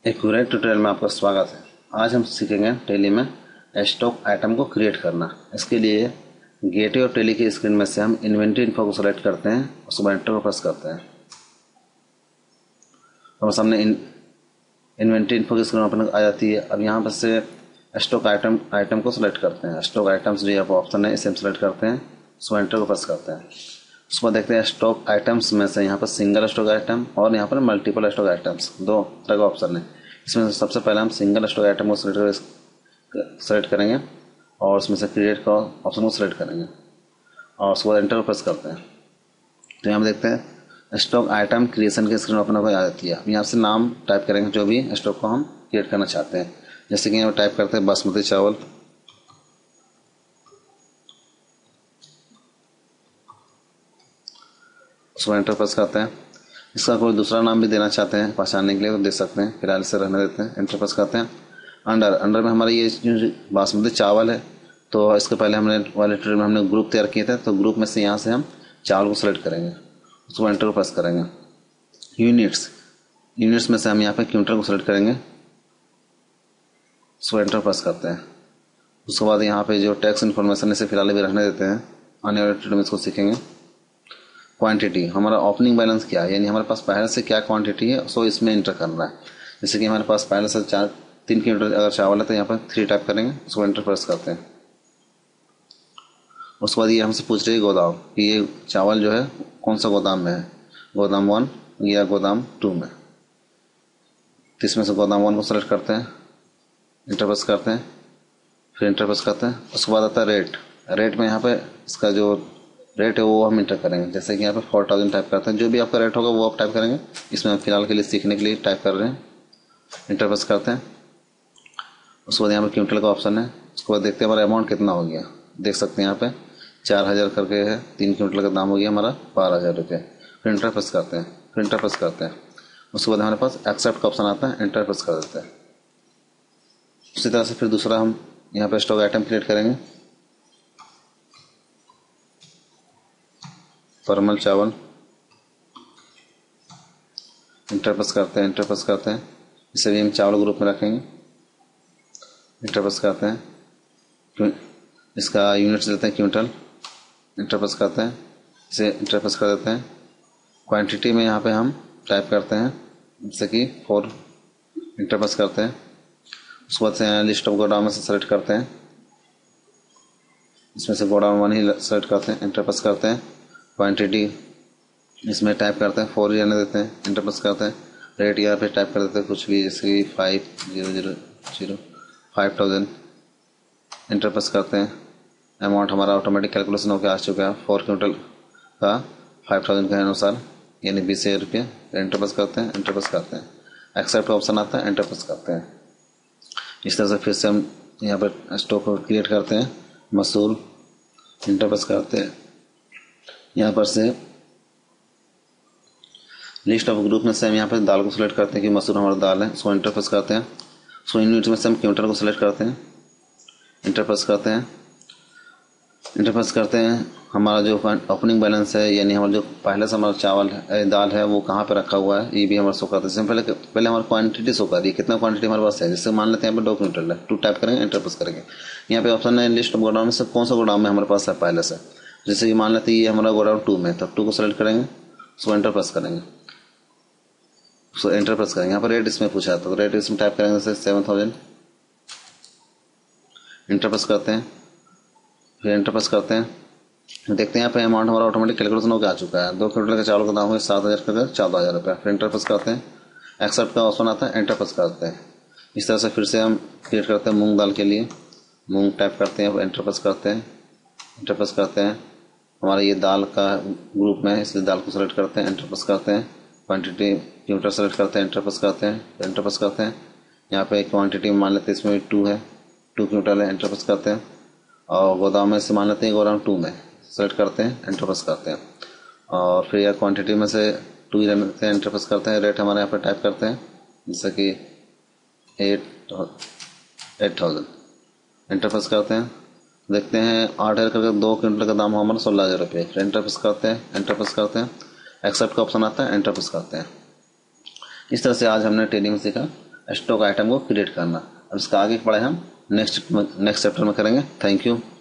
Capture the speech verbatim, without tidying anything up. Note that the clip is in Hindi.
एक पूरे ट्यूटोरियल में आपका स्वागत है। आज हम सीखेंगे टैली में स्टॉक आइटम को क्रिएट करना। इसके लिए गेटवे और टैली की स्क्रीन में से हम इन्वेंटरी इन्फो को सेलेक्ट करते हैं, उसके बाद एंटर को प्रेस करते हैं। हमारे सामने इन्वेंटरी इन्फो की स्क्रीन ओपन आ जाती है। अब यहाँ पर से स्टॉक आइटम आइटम को सिलेक्ट करते हैं। स्टॉक आइटम्स जो ऑप्शन है इसे हम सेलेक्ट करते हैं, उसको एंटर को प्रेस करते हैं। उसके बाद देखते हैं स्टॉक आइटम्स में से यहाँ पर सिंगल स्टॉक आइटम और यहाँ पर मल्टीपल स्टॉक आइटम्स दो तरह का ऑप्शन है। इसमें से सबसे पहले हम सिंगल स्टॉक आइटम को सिलेक्ट सेलेक्ट करेंगे और उसमें से क्रिएट का ऑप्शन को सिलेक्ट करेंगे और उसके बाद एंटर प्रेस करते हैं। तो यहाँ देखते हैं स्टॉक आइटम क्रिएशन की स्क्रीन ओपन होकर आ जाती है। अब यहाँ से नाम टाइप करेंगे जो भी स्टॉक को हम क्रिएट करना चाहते हैं। जैसे कि यहाँ टाइप करते हैं बासमती चावल, उसको एंटर प्रेस करते हैं। इसका कोई दूसरा नाम भी देना चाहते हैं पहचानने के लिए तो दे सकते हैं, फिलहाल इसे रहने देते हैं। एंटर प्रेस करते हैं। अंडर अंडर में हमारा ये जो बासमती चावल है, तो इसके पहले हमने वाले ट्यूटोरियल में हमने ग्रुप तैयार किए थे, तो ग्रुप में से यहाँ से हम चावल को सिलेक्ट करेंगे, उसको एंटर प्रेस करेंगे। यूनिट्स यूनिट्स में से हम यहाँ पे क्विंटल को सिलेक्ट करेंगे, उसको एंटर प्रेस करते हैं। उसके बाद यहाँ पे जो टैक्स इन्फॉर्मेशन इसे फिलहाल भी रहने देते हैं, आने वाले ट्यूटोरियल में इसको सीखेंगे। क्वांटिटी हमारा ओपनिंग बैलेंस क्या है, यानी हमारे पास पहले से क्या क्वांटिटी है सो इसमें इंटर करना है। जैसे कि हमारे पास पहले से चार तीन क्विंटल अगर चावल है तो यहाँ पर थ्री टाइप करेंगे, उसको एंटर प्रेस करते हैं। उसके बाद ये हमसे पूछ रही है गोदाम कि ये चावल जो है कौन सा गोदाम में है, गोदाम वन या गोदाम टू में। तो इसमें से गोदाम वन को सेलेक्ट करते हैं, इंटर प्रेस करते हैं, फिर इंटर प्रेस करते हैं। उसके बाद आता है रेट। रेट में यहाँ पे इसका जो रेट है वो हम इंटर करेंगे। जैसे कि यहाँ पे फोर थाउजेंड टाइप करते हैं, जो भी आपका रेट होगा वो आप टाइप करेंगे। इसमें हम फिलहाल के लिए सीखने के लिए टाइप कर रहे हैं, इंटर प्रेस करते हैं। उसके बाद यहाँ पे क्विंटल का ऑप्शन है, उसके बाद देखते हैं हमारा अमाउंट कितना हो गया। देख सकते हैं यहाँ पे चार हज़ार करके है, तीन क्विंटल का दाम हो गया हमारा बारह हज़ार रुपये। फिर इंटर प्रेस करते हैं, फिर इंटर प्रेस करते हैं। उसके बाद हमारे पास एक्सेप्ट का ऑप्शन आता है, इंटर प्रेस कर देते हैं। उसी तरह से फिर दूसरा हम यहाँ पे स्टॉक आइटम क्रिएट करेंगे। परमल चावल, इंटर प्रेस करते हैं, इंटर प्रेस करते हैं। इसे भी हम चावल ग्रुप में रखेंगे, इंटर प्रेस करते हैं। इसका यूनिट्स देते हैं क्विंटल, इंटर प्रेस करते हैं, इसे इंटर प्रेस कर देते हैं। क्वांटिटी में यहाँ पे हम टाइप करते हैं जैसे कि फोर, इंटर प्रेस करते हैं। उसके बाद से लिस्ट ऑफ गोडाउन में से सेलेक्ट करते हैं, इसमें से गोडाउन वन ही सेलेक्ट करते हैं, इंटर प्रेस करते हैं। क्वांटिटी इसमें टाइप करते हैं, फोर ही रहने देते हैं, इंटर प्रेस करते हैं। रेट यहाँ पे टाइप कर देते हैं कुछ भी, जैसे कि five zero zero zero five thousand, enter press करते हैं। अमाउंट हमारा ऑटोमेटिक कैलकुलेशन होकर आ चुका है, फोर क्विंटल का फाइव थाउजेंड के अनुसार यानी बीस हज़ार रुपये। इंटर प्रेस करते हैं, इंटर प्रेस करते हैं। एक्सेप्ट ऑप्शन आता है, इंटर प्रेस करते हैं। इस तरह से फिर से हम यहाँ पर स्टॉक को क्रिएट करते हैं। मसूर, इंटर प्रेस करते हैं। यहाँ पर से लिस्ट ऑफ ग्रुप में से हम यहाँ पर दाल को सिलेक्ट करते हैं कि मसूर हमारा दाल है, उसको इंटर प्रेस करते हैं। सो यूनिट में से हम क्विंटल को सिलेक्ट करते हैं, इंटर प्रेस करते हैं, इंटर प्रेस करते हैं। हमारा जो ओपनिंग बैलेंस है यानी हमारा जो पहले से हमारा चावल है दाल है वो कहाँ पे रखा हुआ है ये भी हमारा शो करता है। पहले पहले हमारी क्वांटिटी शो कर रही है, कितना क्वांटिटी हमारे पास है। जैसे मान लेते हैं यहाँ पे दो क्विंटल है, टू टाइप करेंगे, इंटर प्रेस करेंगे। यहाँ पे ऑप्शन है लिस्ट ऑफ गोडाउन में से कौन सा गोडाउन में हमारे पास है पहले से। जैसे कि मान लेते हैं ये हमारा गोडाउन टू में, तब टू को सेलेक्ट करेंगे, उसको एंटर प्रेस करेंगे, उसको एंटर प्रेस करेंगे। यहाँ पर रेट इसमें पूछा था तो रेट इसमें टाइप करेंगे जैसे सेवन थाउजेंड, इंटर प्रेस करते हैं, फिर एंटर प्रेस करते हैं। देखते हैं यहाँ पे अमाउंट हमारा ऑटोमेटिक कैलकुलेशन होकर आ चुका है। दो क्विंटल का चावल का दाम है सात हज़ार का चौदह हज़ार रुपये। फिर एंटर प्रेस करते हैं, एक्सेप्ट का ऑप्शन आता है, एंटर प्रेस करते हैं। इस तरह से फिर से हम क्रिएट करते हैं मूंग दाल के लिए, मूंग टाइप करते हैं, एंटर प्रेस करते हैं, एंटर प्रेस करते हैं। हमारा ये दाल का ग्रुप में है इसलिए दाल को सेलेक्ट करते हैं, एंटर प्रेस करते हैं। क्वान्टिटी क्विंटल सेलेक्ट करते हैं, एंटर प्रेस करते हैं, एंटर प्रेस करते हैं। यहाँ पे क्वान्टिटी मान लेते हैं इसमें टू है, टू क्विंटल है, एंटर प्रेस करते हैं। और गोदाम में से मान लेते हैं गोदाम टू में, सेलेक्ट करते हैं, एंटर प्रेस करते हैं। और फिर यह क्वांटिटी में से टू ही रहते हैं, एंटर प्रेस करते हैं। रेट हमारे यहाँ पर टाइप करते हैं जैसे कि eight eight thousand, enter press करते हैं। देखते हैं आठ हज़ार करके दो क्विंटल का दाम हो हमारा सोलह हज़ार रुपये। फिर एंटर प्रेस करते हैं, एंटर प्रेस करते हैं। एक्सेप्ट का ऑप्शन आता है, एंटर प्रेस करते हैं। इस तरह से आज हमने ट्रेनिंग में सीखा स्टॉक आइटम को क्रिएट करना। अब इसका आगे पढ़ाई हम नेक्स्ट नेक्स्ट चैप्टर में करेंगे। Thank you.